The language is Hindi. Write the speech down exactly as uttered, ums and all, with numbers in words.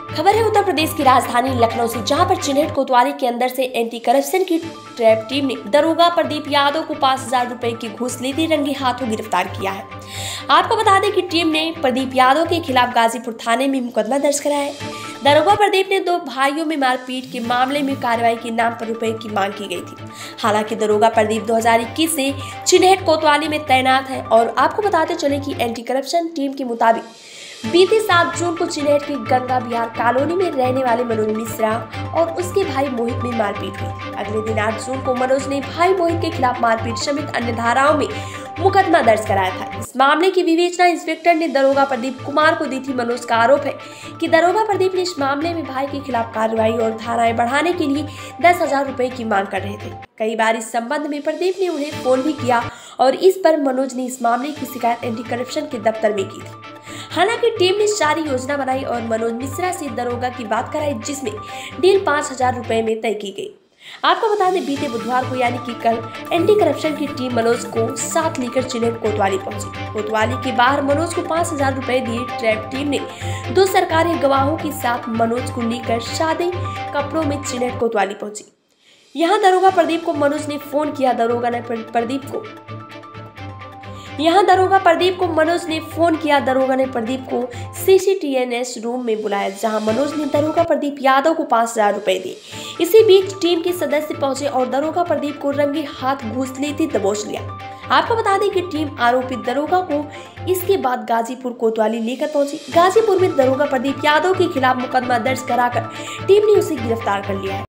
खबर है उत्तर प्रदेश की राजधानी लखनऊ से, जहां पर चिन्हित कोतवाली के अंदर से एंटी करप्शन की ट्रैप टीम ने दरोगा प्रदीप यादव को पांच हजार रुपए की घूस लेते रंगे हाथों गिरफ्तार किया है। आपको बता दें कि टीम ने प्रदीप यादव के खिलाफ गाजीपुर थाने में मुकदमा दर्ज कराया है। दरोगा प्रदीप ने दो भाइयों में मारपीट के मामले में कार्रवाई के नाम पर रुपए की मांग की गई थी। हालांकि दरोगा प्रदीप दो हजार इक्कीस से चिन्हित कोतवाली में तैनात है और आपको बताते चले कि एंटी करप्शन टीम के मुताबिक बीते सात जून को चिन्हित की गंगा बिहार कॉलोनी में रहने वाले मनोज मिश्रा और उसके भाई मोहित में मारपीट हुई। अगले दिन आठ जून को मनोज ने भाई मोहित के खिलाफ मारपीट समेत अन्य धाराओं में मुकदमा दर्ज कराया था। इस मामले की विवेचना इंस्पेक्टर ने दरोगा प्रदीप कुमार को दी थी। मनोज का आरोप है कि दरोगा प्रदीप ने इस मामले में भाई के खिलाफ कार्रवाई और धाराएं बढ़ाने के लिए दस हजार रुपए की मांग कर रहे थे। कई बार इस संबंध में प्रदीप ने उन्हें फोन भी किया और इस पर मनोज ने इस मामले की शिकायत एंटी करप्शन के दफ्तर में की थी। हालांकि टीम ने सारी योजना बनाई और मनोज मिश्रा से दरोगा की बात कराई, जिसमें डील पाँच हजार रुपए में तय की गई। आपको बता दें, बीते बुधवार को यानी कि कल एंटी करप्शन की टीम मनोज को साथ लेकर चिन्हित कोतवाली पहुंची। कोतवाली के बाहर मनोज को पाँच हजार रुपए दिए ट्रैप टीम ने दो सरकारी गवाहों के साथ मनोज को लेकर सादे कपड़ों में चिन्हित कोतवाली पहुंची। यहाँ दरोगा प्रदीप को मनोज ने फोन किया। दरोगा ने प्रदीप को यहाँ दरोगा प्रदीप को मनोज ने फोन किया। दरोगा ने प्रदीप को सीसीटीएनएस रूम में बुलाया, जहां मनोज ने दरोगा प्रदीप यादव को पाँच हजार रुपए दिए। इसी बीच टीम के सदस्य पहुंचे और दरोगा प्रदीप को रंगे हाथ घूस लेते दबोच लिया। आपको बता दें कि टीम आरोपित दरोगा को इसके बाद गाजीपुर कोतवाली लेकर पहुंची। गाजीपुर में दरोगा प्रदीप यादव के खिलाफ मुकदमा दर्ज कराकर टीम ने उसे गिरफ्तार कर लिया है।